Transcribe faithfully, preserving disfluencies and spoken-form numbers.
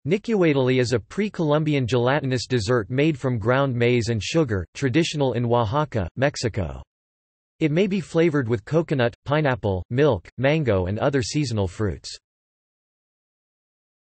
Nicuatole is a pre-Columbian gelatinous dessert made from ground maize and sugar, traditional in Oaxaca, Mexico. It may be flavored with coconut, pineapple, milk, mango and other seasonal fruits.